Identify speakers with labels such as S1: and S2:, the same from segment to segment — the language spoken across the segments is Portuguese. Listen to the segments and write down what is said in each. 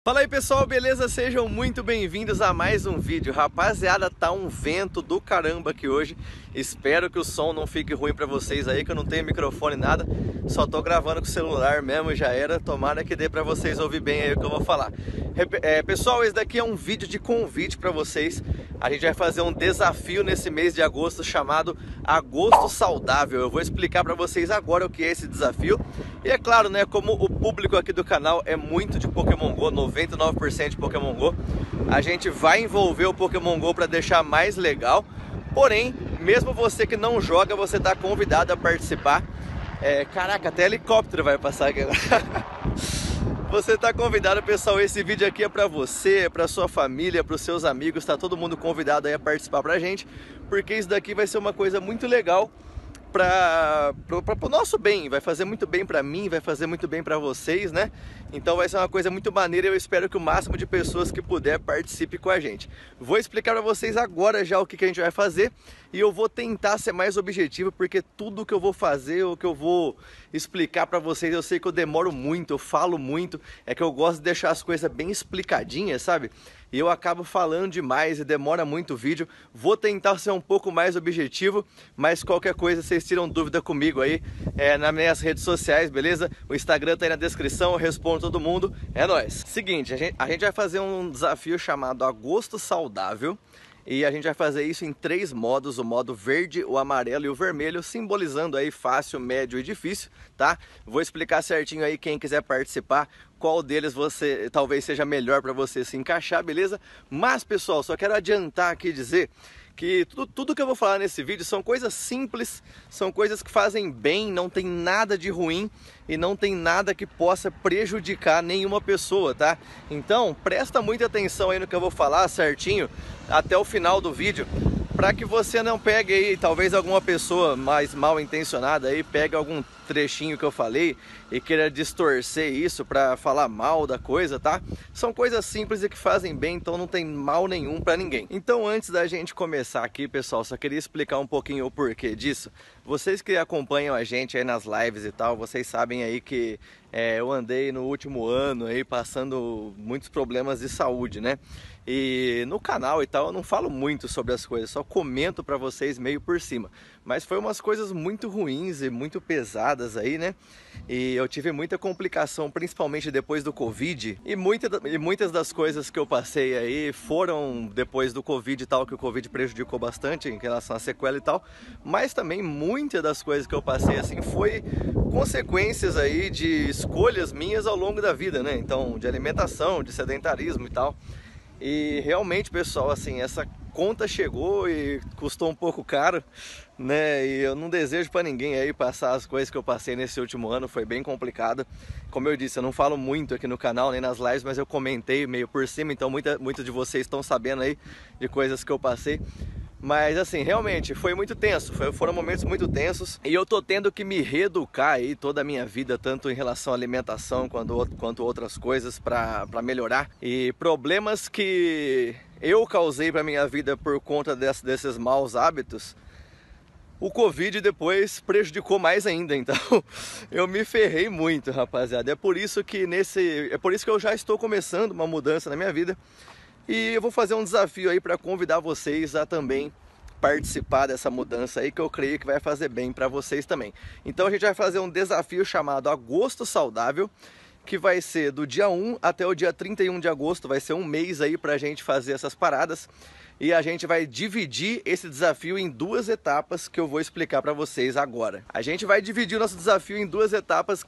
S1: Fala aí pessoal, beleza? Sejam muito bem-vindos a mais um vídeo. Rapaziada, tá um vento do caramba aqui hoje. Espero que o som não fique ruim pra vocês aí, que eu não tenho microfone nada. Só tô gravando com o celular mesmo, já era. Tomara que dê pra vocês ouvir bem aí o que eu vou falar. Pessoal, esse daqui é um vídeo de convite pra vocês. A gente vai fazer um desafio nesse mês de agosto chamado Agosto Saudável. Eu vou explicar pra vocês agora o que é esse desafio. E é claro, né, como o público aqui do canal é muito de Pokémon GO, 99% de Pokémon GO, a gente vai envolver o Pokémon GO para deixar mais legal. Porém, mesmo você que não joga, você está convidado a participar. Caraca, até helicóptero vai passar aqui agora. Você está convidado, pessoal. Esse vídeo aqui é para você, é para sua família, para os seus amigos. Tá todo mundo convidado aí a participar pra gente, porque isso daqui vai ser uma coisa muito legal para o nosso bem, vai fazer muito bem para mim, vai fazer muito bem para vocês, né? Então vai ser uma coisa muito maneira e eu espero que o máximo de pessoas que puder participe com a gente. Vou explicar para vocês agora já o que a gente vai fazer e eu vou tentar ser mais objetivo, porque tudo que eu vou fazer, o que eu vou explicar para vocês, eu sei que eu demoro muito, eu falo muito, é que eu gosto de deixar as coisas bem explicadinhas, sabe? E eu acabo falando demais e demora muito o vídeo. Vou tentar ser um pouco mais objetivo, mas qualquer coisa vocês tiram dúvida comigo aí nas minhas redes sociais, beleza? O Instagram tá aí na descrição, eu respondo todo mundo. É nóis! Seguinte, a gente vai fazer um desafio chamado Agosto Saudável. E a gente vai fazer isso em 3 modos, o modo verde, o amarelo e o vermelho, simbolizando aí fácil, médio e difícil, tá? Vou explicar certinho aí quem quiser participar, qual deles você talvez seja melhor para você se encaixar, beleza? Mas pessoal, só quero adiantar aqui e dizer que tudo que eu vou falar nesse vídeo são coisas simples, são coisas que fazem bem, não tem nada de ruim e não tem nada que possa prejudicar nenhuma pessoa, tá? Então presta muita atenção aí no que eu vou falar certinho até o final do vídeo, para que você não pegue aí, talvez alguma pessoa mais mal intencionada aí, pegue algum trechinho que eu falei e queira distorcer isso para falar mal da coisa, tá? São coisas simples e que fazem bem, então não tem mal nenhum para ninguém. Então antes da gente começar aqui, pessoal, só queria explicar um pouquinho o porquê disso. Vocês que acompanham a gente aí nas lives e tal, vocês sabem aí que eu andei no último ano aí passando muitos problemas de saúde, né? E no canal e tal eu não falo muito sobre as coisas, só comento pra vocês meio por cima. Mas foi umas coisas muito ruins e muito pesadas aí, né? E eu tive muita complicação, principalmente depois do Covid. E muitas das coisas que eu passei aí foram depois do Covid e tal, que o Covid prejudicou bastante em relação à sequela e tal. Mas também muitas das coisas que eu passei assim foi consequências aí de escolhas minhas ao longo da vida, né? Então, de alimentação, de sedentarismo e tal. E realmente, pessoal, assim, essa conta chegou e custou um pouco caro, né? E eu não desejo para ninguém aí passar as coisas que eu passei nesse último ano, foi bem complicado. Como eu disse, eu não falo muito aqui no canal, nem nas lives, mas eu comentei meio por cima, então muitos de vocês estão sabendo aí de coisas que eu passei. Mas assim, realmente foi muito tenso, foram momentos muito tensos e eu tô tendo que me reeducar aí toda a minha vida, tanto em relação à alimentação quanto outras coisas para melhorar. E problemas que eu causei para minha vida por conta desses maus hábitos, o Covid depois prejudicou mais ainda, então eu me ferrei muito, rapaziada. É por isso que eu já estou começando uma mudança na minha vida. E eu vou fazer um desafio aí para convidar vocês a também participar dessa mudança aí, que eu creio que vai fazer bem para vocês também. Então a gente vai fazer um desafio chamado Agosto Saudável, que vai ser do dia 1 até o dia 31 de agosto, vai ser um mês aí pra gente fazer essas paradas. E a gente vai dividir esse desafio em 2 etapas que eu vou explicar para vocês agora. A gente vai dividir o nosso desafio em 2 etapas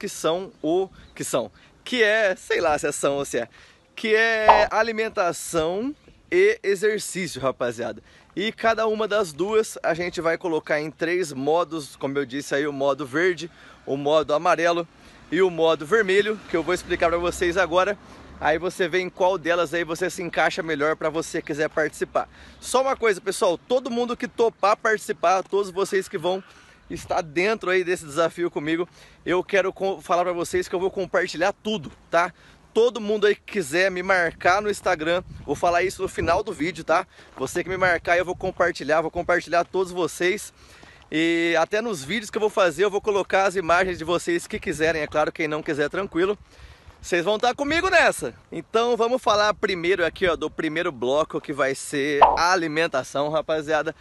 S1: que é, sei lá se é são ou se é, que é alimentação e exercício, rapaziada. E cada uma das duas a gente vai colocar em 3 modos, como eu disse aí, o modo verde, o modo amarelo e o modo vermelho, que eu vou explicar para vocês agora. Aí você vê em qual delas aí você se encaixa melhor para você quiser participar. Só uma coisa, pessoal, todo mundo que topar participar, todos vocês que vão estar dentro aí desse desafio comigo, eu quero falar para vocês que eu vou compartilhar tudo, tá? Todo mundo aí que quiser me marcar no Instagram, vou falar isso no final do vídeo, tá? Você que me marcar, eu vou compartilhar todos vocês. E até nos vídeos que eu vou fazer, eu vou colocar as imagens de vocês que quiserem, é claro, quem não quiser, tranquilo. Vocês vão estar comigo nessa. Então vamos falar primeiro aqui, ó, do primeiro bloco, que vai ser a alimentação, rapaziada.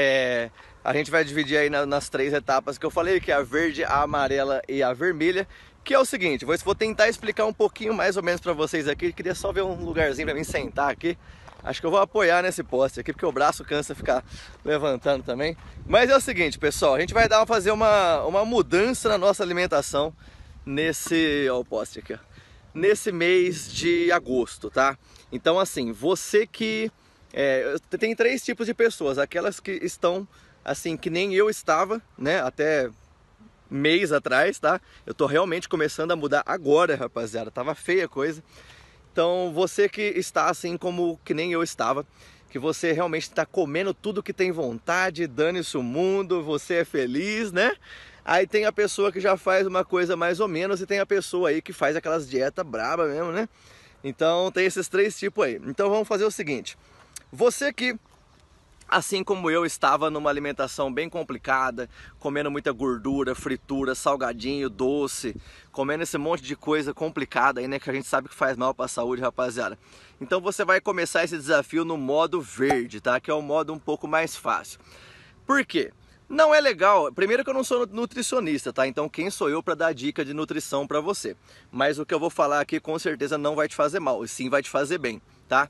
S1: A gente vai dividir aí nas 3 etapas que eu falei, que é a verde, a amarela e a vermelha. Que é o seguinte, vou tentar explicar um pouquinho mais ou menos pra vocês aqui. Queria só ver um lugarzinho pra mim sentar aqui. Acho que eu vou apoiar nesse poste aqui, porque o braço cansa ficar levantando também. Mas é o seguinte, pessoal, a gente vai fazer uma mudança na nossa alimentação nesse, ó, o poste aqui, ó, nesse mês de agosto, tá? Então assim, você que... tem 3 tipos de pessoas, aquelas que estão assim, que nem eu estava, né, até mês atrás, tá? Eu tô realmente começando a mudar agora, rapaziada, tava feia a coisa. Então você que está assim como que nem eu estava, que você realmente está comendo tudo que tem vontade, dane-se o mundo, você é feliz, né? Aí tem a pessoa que já faz uma coisa mais ou menos e tem a pessoa aí que faz aquelas dietas braba mesmo, né? Então tem esses 3 tipos aí. Então vamos fazer o seguinte, você que, assim como eu, estava numa alimentação bem complicada, comendo muita gordura, fritura, salgadinho, doce, comendo esse monte de coisa complicada aí, né, que a gente sabe que faz mal para a saúde, rapaziada. Então você vai começar esse desafio no modo verde, tá? Que é o modo um pouco mais fácil. Por quê? Não é legal, primeiro que eu não sou nutricionista, tá? Então quem sou eu para dar dica de nutrição para você? Mas o que eu vou falar aqui com certeza não vai te fazer mal, e sim vai te fazer bem, tá?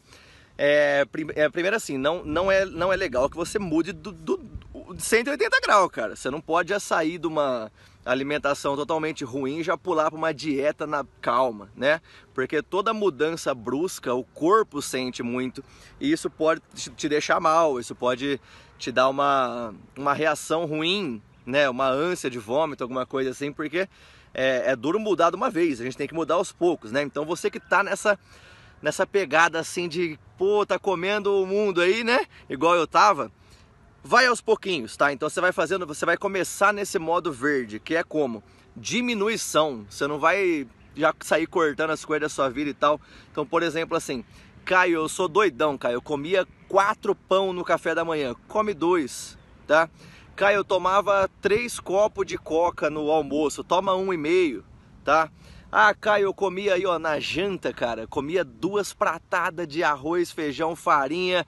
S1: Primeiro assim, não é legal que você mude de 180 graus, cara. Você não pode já sair de uma alimentação totalmente ruim e já pular para uma dieta na calma, né? Porque toda mudança brusca, o corpo sente muito e isso pode te deixar mal, isso pode te dar uma reação ruim, né? Uma ânsia de vômito, alguma coisa assim, porque é duro mudar de uma vez, a gente tem que mudar aos poucos, né? Então você que tá nessa pegada assim de, pô, tá comendo o mundo aí, né? Igual eu tava, vai aos pouquinhos, tá? Então você vai começar nesse modo verde, que é como? Diminuição. Você não vai já sair cortando as coisas da sua vida e tal. Então, por exemplo, assim, Caio, eu sou doidão, Caio. Eu comia 4 pão no café da manhã. Come 2, tá? Caio, eu tomava 3 copos de coca no almoço. Toma 1,5, tá? Ah, Caio, eu comia aí, ó, na janta, cara, comia 2 pratadas de arroz, feijão, farinha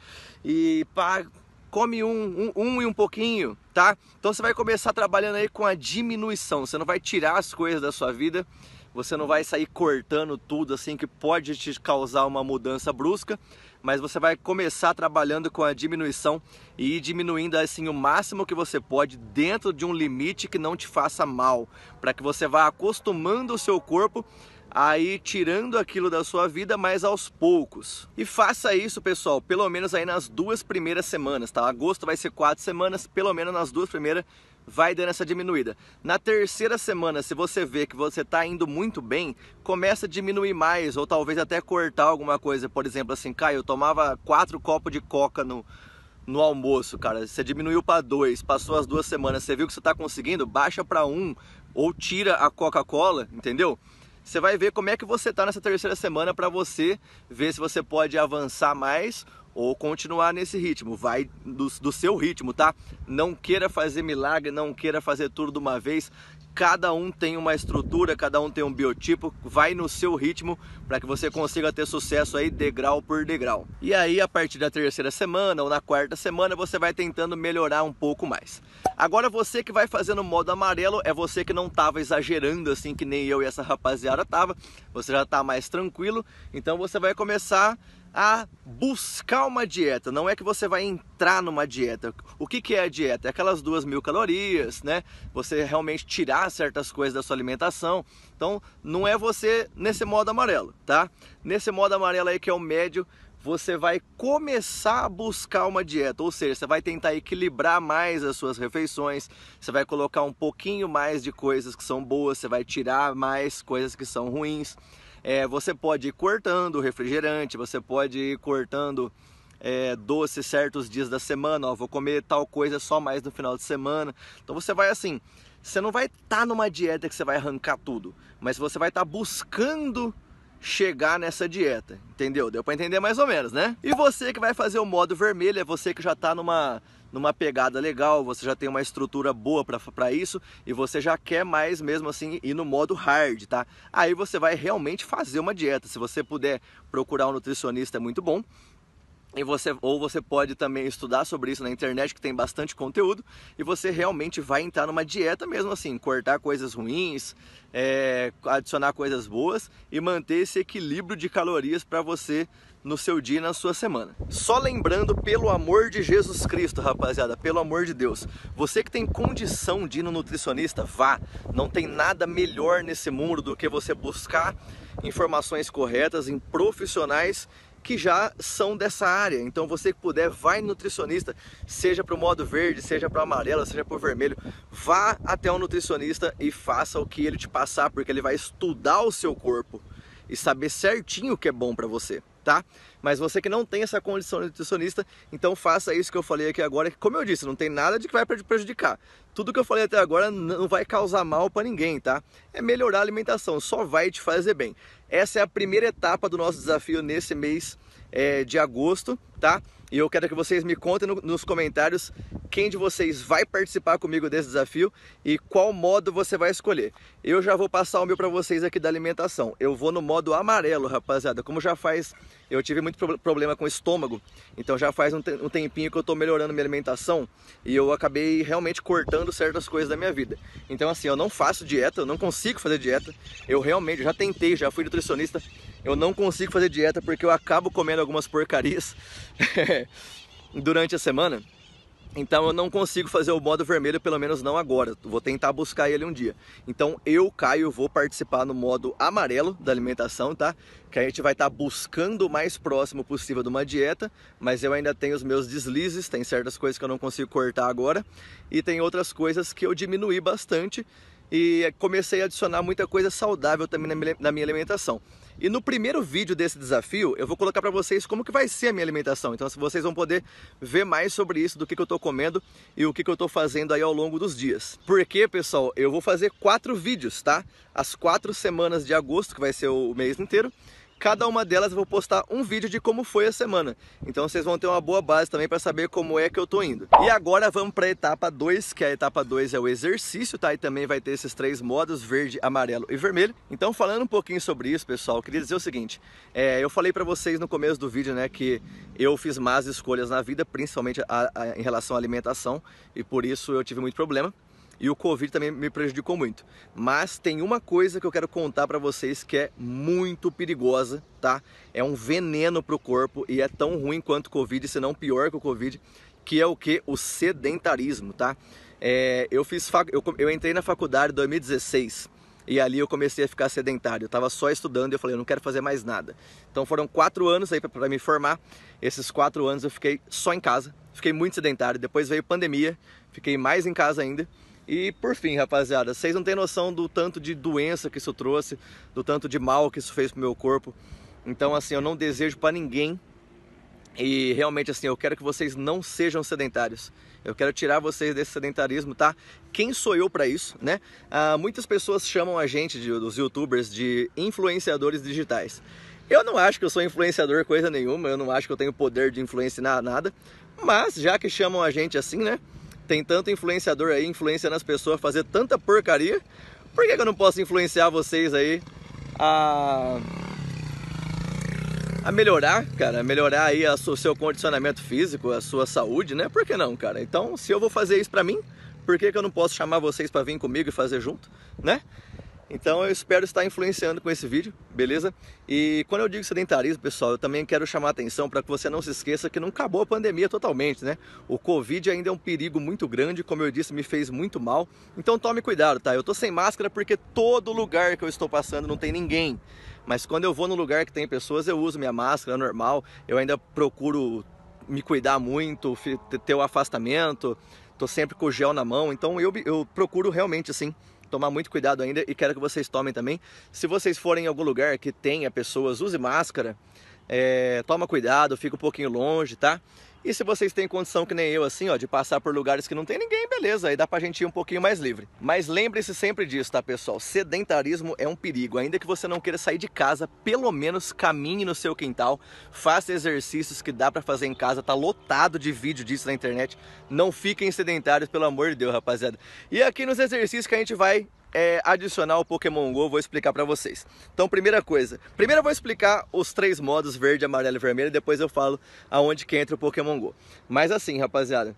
S1: e pá, come um e um pouquinho, tá? Então você vai começar trabalhando aí com a diminuição, você não vai tirar as coisas da sua vida, você não vai sair cortando tudo assim que pode te causar uma mudança brusca, mas você vai começar trabalhando com a diminuição e ir diminuindo assim o máximo que você pode dentro de um limite que não te faça mal, para que você vá acostumando o seu corpo a ir tirando aquilo da sua vida, mas aos poucos. E faça isso, pessoal, pelo menos aí nas 2 primeiras semanas, tá? Agosto vai ser 4 semanas, pelo menos nas 2 primeiras vai dando essa diminuída. Na 3ª semana, se você vê que você está indo muito bem, começa a diminuir mais, ou talvez até cortar alguma coisa. Por exemplo, assim, Caio, eu tomava 4 copos de coca no almoço, cara. Você diminuiu para 2, passou as 2 semanas, você viu que você está conseguindo, baixa para 1, ou tira a Coca-Cola, entendeu? Você vai ver como é que você está nessa 3ª semana para você ver se você pode avançar mais ou continuar nesse ritmo. Vai do seu ritmo, tá? Não queira fazer milagre, não queira fazer tudo de uma vez. Cada um tem uma estrutura, cada um tem um biotipo, vai no seu ritmo para que você consiga ter sucesso aí degrau por degrau. E aí a partir da 3ª semana ou na 4ª semana você vai tentando melhorar um pouco mais. Agora você que vai fazer no modo amarelo é você que não estava exagerando assim que nem eu e essa rapaziada tava, você já está mais tranquilo, então você vai começar a buscar uma dieta. Não é que você vai entrar numa dieta. O que é a dieta? É aquelas 2.000 calorias, né? Você realmente tirar certas coisas da sua alimentação. Então não é você nesse modo amarelo, tá? Nesse modo amarelo aí que é o médio, você vai começar a buscar uma dieta, ou seja, você vai tentar equilibrar mais as suas refeições, você vai colocar um pouquinho mais de coisas que são boas, você vai tirar mais coisas que são ruins. Você pode ir cortando refrigerante, você pode ir cortando doce certos dias da semana, ó, vou comer tal coisa só mais no final de semana. Então você vai assim, você não vai estar numa dieta que você vai arrancar tudo, mas você vai estar buscando chegar nessa dieta, entendeu? Deu para entender mais ou menos, né? E você que vai fazer o modo vermelho, é você que já tá numa pegada legal, você já tem uma estrutura boa para isso e você já quer mais mesmo assim ir no modo hard, tá? Aí você vai realmente fazer uma dieta. Se você puder procurar um nutricionista, é muito bom. Ou você pode também estudar sobre isso na internet, que tem bastante conteúdo, e você realmente vai entrar numa dieta mesmo assim, cortar coisas ruins, adicionar coisas boas e manter esse equilíbrio de calorias para você no seu dia e na sua semana. Só lembrando, pelo amor de Jesus Cristo, rapaziada, pelo amor de Deus, você que tem condição de ir no nutricionista, vá. Não tem nada melhor nesse mundo do que você buscar informações corretas em profissionais que já são dessa área. Então você que puder, vai no nutricionista, seja para o modo verde, seja para o amarelo, seja para o vermelho, vá até o nutricionista e faça o que ele te passar, porque ele vai estudar o seu corpo e saber certinho o que é bom para você, tá? Mas você que não tem essa condição de nutricionista, então faça isso que eu falei aqui agora, que, como eu disse, não tem nada de que vai prejudicar. Tudo que eu falei até agora não vai causar mal para ninguém, tá? É melhorar a alimentação, só vai te fazer bem. Essa é a primeira etapa do nosso desafio nesse mês de agosto, tá? E eu quero que vocês me contem nos comentários quem de vocês vai participar comigo desse desafio e qual modo você vai escolher. Eu já vou passar o meu para vocês aqui da alimentação. Eu vou no modo amarelo, rapaziada. Como já faz, eu tive muito problema com o estômago, então já faz um tempinho que eu tô melhorando minha alimentação e eu acabei realmente cortando certas coisas da minha vida. Então assim, eu não faço dieta, eu não consigo fazer dieta. Eu realmente já tentei, já fui nutricionista. Eu não consigo fazer dieta porque eu acabo comendo algumas porcarias durante a semana. Então eu não consigo fazer o modo vermelho, pelo menos não agora. Vou tentar buscar ele um dia. Então eu, Caio, vou participar no modo amarelo da alimentação, tá? Que a gente vai estar buscando o mais próximo possível de uma dieta, mas eu ainda tenho os meus deslizes, tem certas coisas que eu não consigo cortar agora e tem outras coisas que eu diminuí bastante e comecei a adicionar muita coisa saudável também na minha alimentação. E no primeiro vídeo desse desafio, eu vou colocar para vocês como que vai ser a minha alimentação. Então vocês vão poder ver mais sobre isso, do que eu tô comendo e o que eu tô fazendo aí ao longo dos dias. Porque, pessoal, eu vou fazer 4 vídeos, tá? As 4 semanas de agosto, que vai ser o mês inteiro. Cada uma delas eu vou postar um vídeo de como foi a semana. Então vocês vão ter uma boa base também para saber como é que eu tô indo. E agora vamos para a etapa 2, que a etapa 2 é o exercício, tá? E também vai ter esses 3 modos, verde, amarelo e vermelho. Então falando um pouquinho sobre isso, pessoal, eu queria dizer o seguinte. Eu falei para vocês no começo do vídeo, né, que eu fiz más escolhas na vida, principalmente em relação à alimentação. E por isso eu tive muito problema. E o Covid também me prejudicou muito. Mas tem uma coisa que eu quero contar para vocês que é muito perigosa, tá? É um veneno para o corpo e é tão ruim quanto o Covid, se não pior que o Covid, que é o que? O sedentarismo, tá? Eu entrei na faculdade em 2016 e ali eu comecei a ficar sedentário. Eu estava só estudando e eu falei, eu não quero fazer mais nada. Então foram 4 anos aí para me formar. Esses 4 anos eu fiquei só em casa, fiquei muito sedentário. Depois veio pandemia, fiquei mais em casa ainda. E por fim, rapaziada, vocês não têm noção do tanto de doença que isso trouxe, do tanto de mal que isso fez pro meu corpo. Então assim, eu não desejo para ninguém. E realmente assim, eu quero que vocês não sejam sedentários. Eu quero tirar vocês desse sedentarismo, tá? Quem sou eu para isso, né? Muitas pessoas chamam a gente, dos youtubers, de influenciadores digitais. Eu não acho que eu sou influenciador coisa nenhuma, eu não acho que eu tenho poder de influenciar nada. Mas já que chamam a gente assim, né? Tem tanto influenciador aí influenciando as pessoas a fazer tanta porcaria, por que eu não posso influenciar vocês aí a melhorar, cara, melhorar aí o seu condicionamento físico, a sua saúde, né? Por que não, cara? Então, se eu vou fazer isso pra mim, por que eu não posso chamar vocês pra vir comigo e fazer junto, né? Então eu espero estar influenciando com esse vídeo, beleza? E quando eu digo sedentarismo, pessoal, eu também quero chamar a atenção para que você não se esqueça que não acabou a pandemia totalmente, né? O Covid ainda é um perigo muito grande, como eu disse, me fez muito mal. Então tome cuidado, tá? Eu tô sem máscara porque todo lugar que eu estou passando não tem ninguém. Mas quando eu vou no lugar que tem pessoas, eu uso minha máscara normal. Eu ainda procuro me cuidar muito, ter o afastamento, tô sempre com o gel na mão. Então eu procuro realmente, assim, tomar muito cuidado ainda e quero que vocês tomem também. Se vocês forem em algum lugar que tenha pessoas, use máscara. toma cuidado, fica um pouquinho longe, tá? E se vocês têm condição que nem eu, assim, ó, de passar por lugares que não tem ninguém, beleza, aí dá pra gente ir um pouquinho mais livre. Mas lembre-se sempre disso, tá, pessoal? Sedentarismo é um perigo. Ainda que você não queira sair de casa, pelo menos caminhe no seu quintal, faça exercícios que dá pra fazer em casa, tá lotado de vídeo disso na internet. Não fiquem sedentários, pelo amor de Deus, rapaziada. E aqui nos exercícios que a gente vai adicionar o Pokémon GO, vou explicar pra vocês. Então, primeira coisa, primeiro eu vou explicar os 3 modos, verde, amarelo e vermelho, e depois eu falo aonde que entra o Pokémon GO. Mas assim, rapaziada,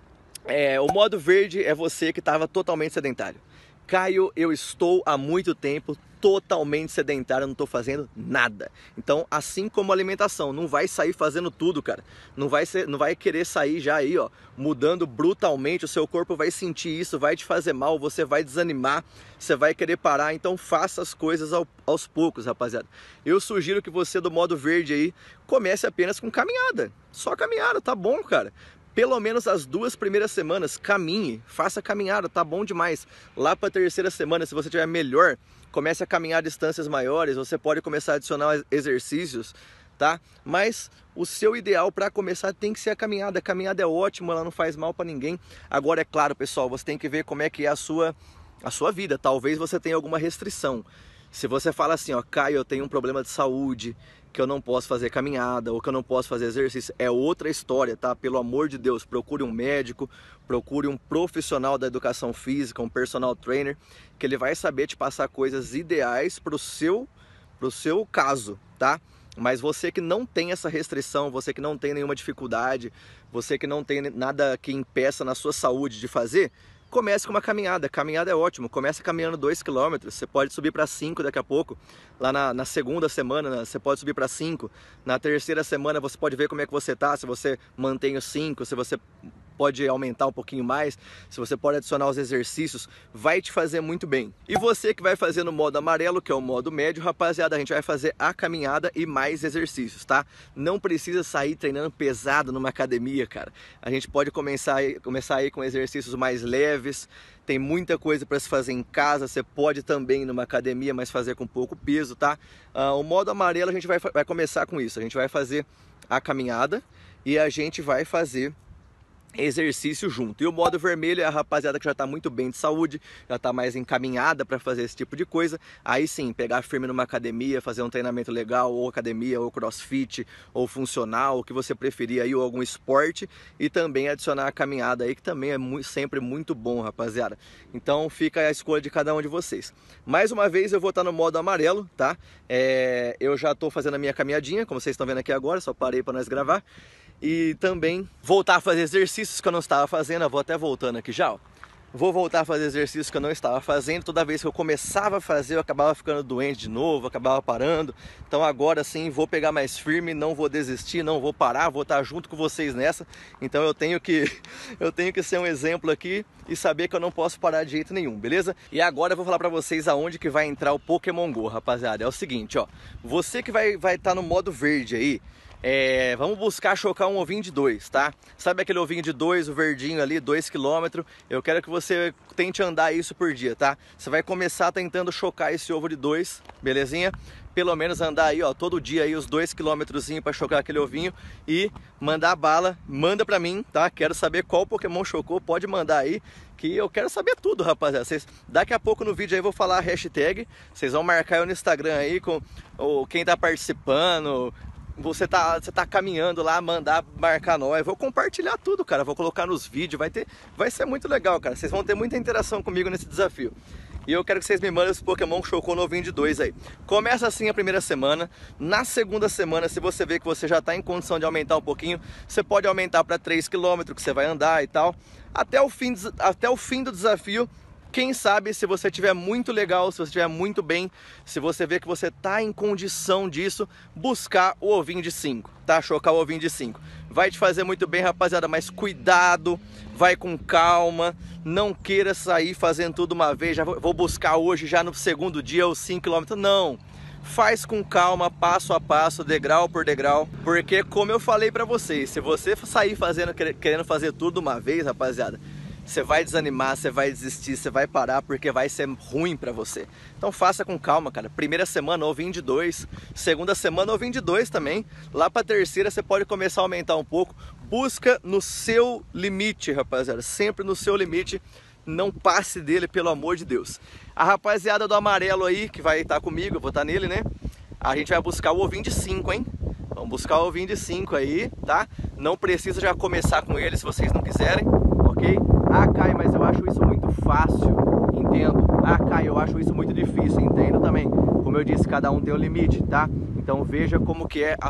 S1: o modo verde é você que estava totalmente sedentário. Caio, eu estou há muito tempo totalmente sedentário, não estou fazendo nada. Então, assim como alimentação, não vai sair fazendo tudo, cara. Não vai querer sair já aí, ó, mudando brutalmente. O seu corpo vai sentir isso, vai te fazer mal, você vai desanimar, você vai querer parar. Então, faça as coisas aos poucos, rapaziada. Eu sugiro que você do modo verde aí comece apenas com caminhada. Só caminhada, tá bom, cara. Pelo menos as 2 primeiras semanas, caminhe, faça caminhada, tá bom demais. Lá para a 3ª semana, se você tiver melhor, comece a caminhar distâncias maiores, você pode começar a adicionar exercícios, tá? Mas o seu ideal para começar tem que ser a caminhada. A caminhada é ótima, ela não faz mal para ninguém. Agora, é claro, pessoal, você tem que ver como é que é a sua vida. Talvez você tenha alguma restrição. Se você fala assim, ó, Caio, eu tenho um problema de saúde, que eu não posso fazer caminhada ou que eu não posso fazer exercício, é outra história, tá? Pelo amor de Deus, procure um médico, procure um profissional da educação física, um personal trainer, que ele vai saber te passar coisas ideais pro seu caso, tá? Mas você que não tem essa restrição, você que não tem nenhuma dificuldade, você que não tem nada que impeça na sua saúde de fazer, comece com uma caminhada. Caminhada é ótimo. Comece caminhando 2 km. Você pode subir para 5 daqui a pouco. Lá na 2ª semana, você pode subir para 5. Na 3ª semana, você pode ver como é que você tá. Se você mantém os 5, se você pode aumentar um pouquinho mais, se você pode adicionar os exercícios, vai te fazer muito bem. E você que vai fazer no modo amarelo, que é o modo médio, rapaziada, a gente vai fazer a caminhada e mais exercícios, tá? Não precisa sair treinando pesado numa academia, cara. A gente pode começar aí com exercícios mais leves. Tem muita coisa para se fazer em casa, você pode também ir numa academia, mas fazer com pouco peso, tá? O modo amarelo a gente vai começar com isso, a gente vai fazer a caminhada e a gente vai fazer exercício junto. E o modo vermelho é a rapaziada que já está muito bem de saúde, já está mais encaminhada para fazer esse tipo de coisa. Aí sim, pegar firme numa academia, fazer um treinamento legal, ou academia, ou crossfit, ou funcional, o que você preferir aí, ou algum esporte, e também adicionar a caminhada aí, que também é sempre muito bom, rapaziada. Então fica a escolha de cada um de vocês. Mais uma vez eu vou estar no modo amarelo, tá? Eu já estou fazendo a minha caminhadinha, como vocês estão vendo aqui agora, só parei para nós gravar. E também voltar a fazer exercícios que eu não estava fazendo. Eu vou até voltando aqui já, ó. Vou voltar a fazer exercícios que eu não estava fazendo. Toda vez que eu começava a fazer, eu acabava ficando doente de novo, acabava parando. Então agora sim, vou pegar mais firme, não vou desistir, não vou parar, vou estar junto com vocês nessa. Então eu tenho que ser um exemplo aqui e saber que eu não posso parar de jeito nenhum, beleza? E agora eu vou falar pra vocês aonde que vai entrar o Pokémon GO, rapaziada. É o seguinte, ó. Você que vai estar no modo verde aí, vamos buscar chocar um ovinho de 2, tá? Sabe aquele ovinho de 2, o verdinho ali, 2 km? Eu quero que você tente andar isso por dia, tá? Você vai começar tentando chocar esse ovo de 2, belezinha? Pelo menos andar aí, ó, todo dia aí os 2 km para chocar aquele ovinho e mandar bala, manda pra mim, tá? Quero saber qual Pokémon chocou, pode mandar aí, que eu quero saber tudo, rapaziada. Daqui a pouco no vídeo aí eu vou falar a hashtag, vocês vão marcar eu no Instagram aí com quem tá participando. Você tá caminhando lá, marcar nós. Eu vou compartilhar tudo, cara. Vou colocar nos vídeos. Vai ser muito legal, cara. Vocês vão ter muita interação comigo nesse desafio. E eu quero que vocês me mandem esse Pokémon que chocou novinho de 2 aí. Começa assim a primeira semana. Na 2ª semana, se você vê que você já tá em condição de aumentar um pouquinho, você pode aumentar para 3 km que você vai andar e tal. Até o fim do desafio. Quem sabe, se você estiver muito legal, se você estiver muito bem, se você vê que você está em condição disso, buscar o ovinho de 5, tá? Chocar o ovinho de 5. Vai te fazer muito bem, rapaziada, mas cuidado, vai com calma, não queira sair fazendo tudo uma vez, já vou buscar hoje, já no 2º dia, os 5 km, não. Faz com calma, passo a passo, degrau por degrau, porque como eu falei pra vocês, se você sair querendo fazer tudo uma vez, rapaziada, você vai desanimar, você vai desistir, você vai parar porque vai ser ruim pra você. Então faça com calma, cara. Primeira semana ovinho de 2, segunda semana ovinho de 2 também. Lá pra terceira você pode começar a aumentar um pouco. Busca no seu limite, rapaziada, sempre no seu limite. Não passe dele, pelo amor de Deus. A rapaziada do amarelo aí, que vai estar comigo, eu vou estar nele, né? A gente vai buscar o ovinho de 5, hein? Vamos buscar o ovinho de 5 aí, tá? Não precisa já começar com ele se vocês não quiserem, ok? Ah, Caio, mas eu acho isso muito fácil, entendo. Ah, Caio, eu acho isso muito difícil, entendo também. Como eu disse, cada um tem um limite, tá? Então veja como que é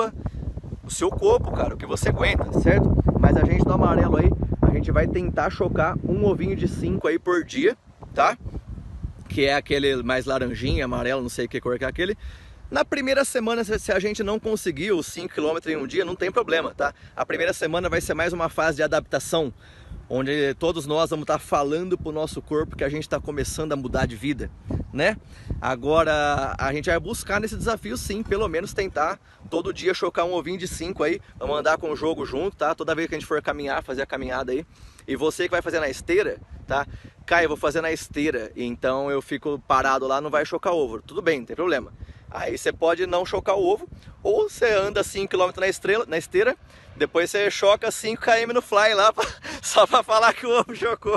S1: o seu corpo, cara, o que você aguenta, certo? Mas a gente do amarelo aí, a gente vai tentar chocar um ovinho de 5 aí por dia, tá? Que é aquele mais laranjinha, amarelo, não sei que cor que é aquele. Na primeira semana, se a gente não conseguir os 5 km em um dia, não tem problema, tá? A primeira semana vai ser mais uma fase de adaptação, onde todos nós vamos estar falando pro nosso corpo que a gente está começando a mudar de vida, né? Agora, a gente vai buscar nesse desafio sim, pelo menos tentar todo dia chocar um ovinho de 5 aí, vamos andar com o jogo junto, tá? Toda vez que a gente for caminhar, fazer a caminhada aí. E você que vai fazer na esteira, tá? Caio, eu vou fazer na esteira, então eu fico parado lá, não vai chocar ovo. Tudo bem, não tem problema. Aí você pode não chocar o ovo, ou você anda 5 km na esteira, depois você choca 5 km no fly lá, só pra falar que o ovo chocou.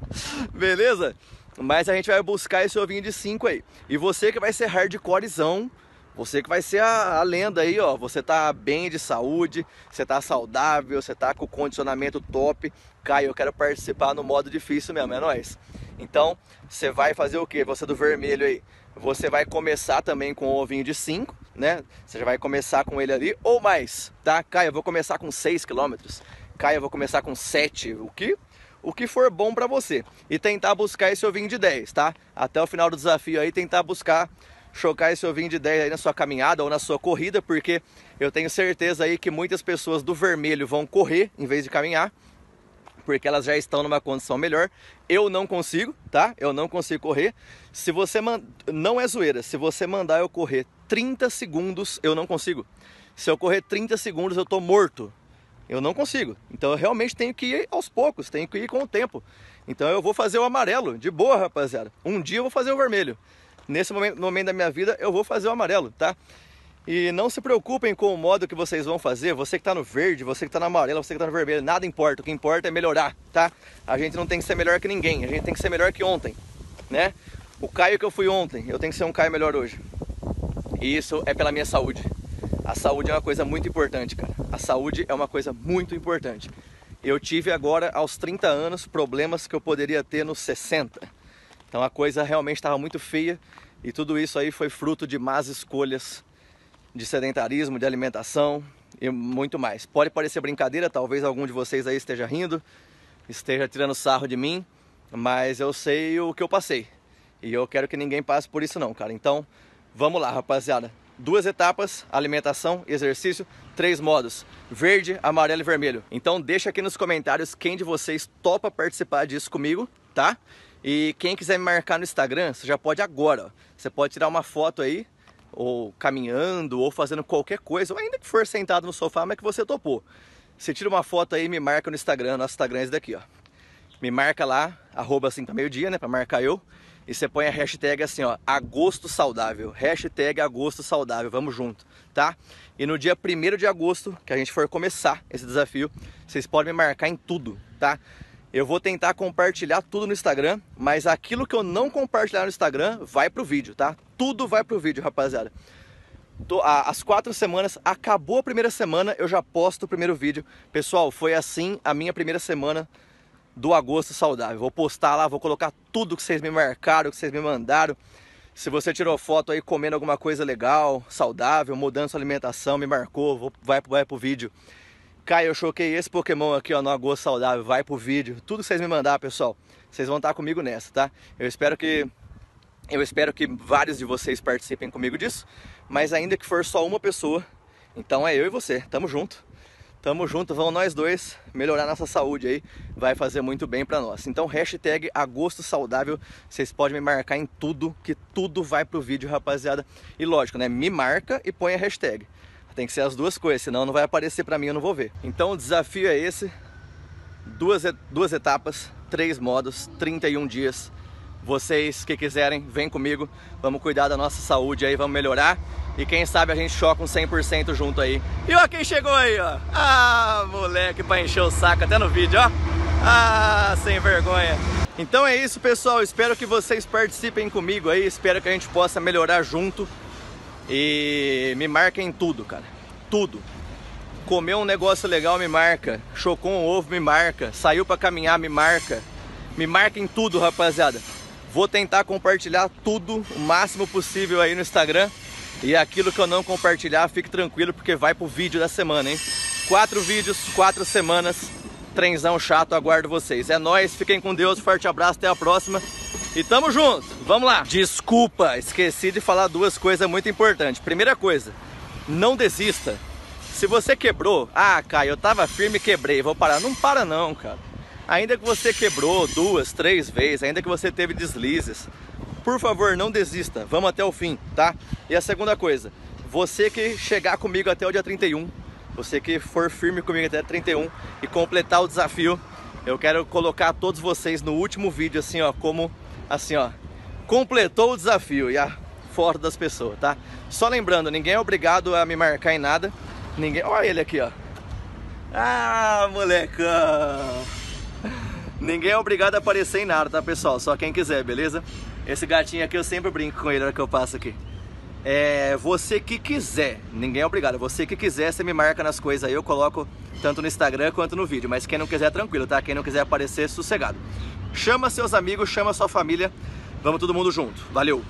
S1: Beleza? Mas a gente vai buscar esse ovinho de 5 aí. E você que vai ser hardcorezão, você que vai ser a lenda aí, ó. Você tá bem de saúde, você tá saudável, você tá com condicionamento top. Caio, eu quero participar no modo difícil mesmo, é nóis. Então, você vai fazer o quê? Você do vermelho aí. Você vai começar também com o ovinho de 5, né? Você já vai começar com ele ali, ou mais, tá? Caio, eu vou começar com 6 km. Caio, eu vou começar com 7, o que for bom pra você. E tentar buscar esse ovinho de 10, tá? Até o final do desafio aí, tentar buscar chocar esse ovinho de 10 aí na sua caminhada ou na sua corrida, porque eu tenho certeza aí que muitas pessoas do vermelho vão correr em vez de caminhar, porque elas já estão numa condição melhor. Eu não consigo, tá? Eu não consigo correr. Se você não é zoeira, se você mandar eu correr 30 segundos, eu não consigo. Se eu correr 30 segundos, eu tô morto. Eu não consigo. Então eu realmente tenho que ir aos poucos, tenho que ir com o tempo. Então eu vou fazer o amarelo, de boa, rapaziada. Um dia eu vou fazer o vermelho. Nesse momento da minha vida, eu vou fazer o amarelo, tá? E não se preocupem com o modo que vocês vão fazer. Você que tá no verde, você que tá no amarelo, você que tá no vermelho, nada importa. O que importa é melhorar, tá? A gente não tem que ser melhor que ninguém, a gente tem que ser melhor que ontem, né? O Caio que eu fui ontem, eu tenho que ser um Caio melhor hoje. E isso é pela minha saúde. A saúde é uma coisa muito importante, cara. A saúde é uma coisa muito importante. Eu tive agora, aos 30 anos, problemas que eu poderia ter nos 60. Então a coisa realmente estava muito feia. E tudo isso aí foi fruto de más escolhas, de sedentarismo, de alimentação e muito mais. Pode parecer brincadeira, talvez algum de vocês aí esteja rindo, esteja tirando sarro de mim, mas eu sei o que eu passei. E eu quero que ninguém passe por isso não, cara. Então, vamos lá, rapaziada. 2 etapas, alimentação, exercício, 3 modos, verde, amarelo e vermelho. Então deixa aqui nos comentários quem de vocês topa participar disso comigo, tá? E quem quiser me marcar no Instagram, você já pode agora, ó. Você pode tirar uma foto aí, ou caminhando, ou fazendo qualquer coisa, ou ainda que for sentado no sofá, mas que você topou. Você tira uma foto aí e me marca no Instagram, nosso Instagram é esse daqui, ó. Me marca lá, @5pra-meio-dia, né, pra marcar eu. E você põe a hashtag assim, ó, agosto saudável, hashtag agosto saudável, vamos junto, tá? E no dia 1º de agosto, que a gente for começar esse desafio, vocês podem me marcar em tudo, tá? Eu vou tentar compartilhar tudo no Instagram, mas aquilo que eu não compartilhar no Instagram vai pro vídeo, tá? Tudo vai pro vídeo, rapaziada. As 4 semanas, acabou a primeira semana, eu já posto o primeiro vídeo. Pessoal, foi assim a minha primeira semana do agosto saudável. Vou postar lá, vou colocar tudo que vocês me marcaram, que vocês me mandaram. Se você tirou foto aí comendo alguma coisa legal, saudável, mudando sua alimentação, me marcou, vai pro vídeo. Caio, eu choquei esse Pokémon aqui, ó, no agosto saudável, vai pro vídeo. Tudo que vocês me mandaram, pessoal, vocês vão estar comigo nessa, tá? Eu espero que vários de vocês participem comigo disso, mas ainda que for só uma pessoa, então é eu e você, tamo junto. Tamo junto, vamos nós dois melhorar nossa saúde aí, vai fazer muito bem pra nós. Então hashtag agosto saudável, vocês podem me marcar em tudo, que tudo vai pro vídeo, rapaziada. E lógico, né, me marca e põe a hashtag. Tem que ser as duas coisas, senão não vai aparecer pra mim, eu não vou ver. Então o desafio é esse, duas etapas, 3 modos, 31 dias. Vocês que quiserem, vem comigo, vamos cuidar da nossa saúde aí, vamos melhorar. E quem sabe a gente choca um 100% junto aí. E ó quem chegou aí, ó. Ah, moleque, pra encher o saco até no vídeo, ó. Ah, sem vergonha. Então é isso, pessoal, espero que vocês participem comigo aí, espero que a gente possa melhorar junto. E me marquem em tudo, cara, tudo. Comeu um negócio legal, me marca. Chocou um ovo, me marca. Saiu pra caminhar, me marca. Me marca em tudo, rapaziada. Vou tentar compartilhar tudo o máximo possível aí no Instagram. E aquilo que eu não compartilhar, fique tranquilo, porque vai pro vídeo da semana, hein? 4 vídeos, 4 semanas. Trenzão chato, aguardo vocês. É nóis, fiquem com Deus, forte abraço, até a próxima. E tamo junto, vamos lá. Desculpa, esqueci de falar 2 coisas muito importantes. Primeira coisa, não desista. Se você quebrou, ah, Caio, eu tava firme e quebrei, vou parar. Não para não, cara. Ainda que você quebrou 2, 3 vezes, ainda que você teve deslizes, por favor, não desista, vamos até o fim, tá? E a segunda coisa, você que chegar comigo até o dia 31, você que for firme comigo até 31 e completar o desafio, eu quero colocar todos vocês no último vídeo, assim, ó, como, assim, ó, completou o desafio e a foto das pessoas, tá? Só lembrando, ninguém é obrigado a me marcar em nada, ninguém... Olha ele aqui, ó. Ah, molecão! Ninguém é obrigado a aparecer em nada, tá, pessoal? Só quem quiser, beleza? Esse gatinho aqui eu sempre brinco com ele na hora que eu passo aqui. É você que quiser, ninguém é obrigado. Você que quiser, você me marca nas coisas aí, eu coloco tanto no Instagram quanto no vídeo. Mas quem não quiser, tranquilo, tá? Quem não quiser aparecer, sossegado. Chama seus amigos, chama sua família. Vamos todo mundo junto. Valeu!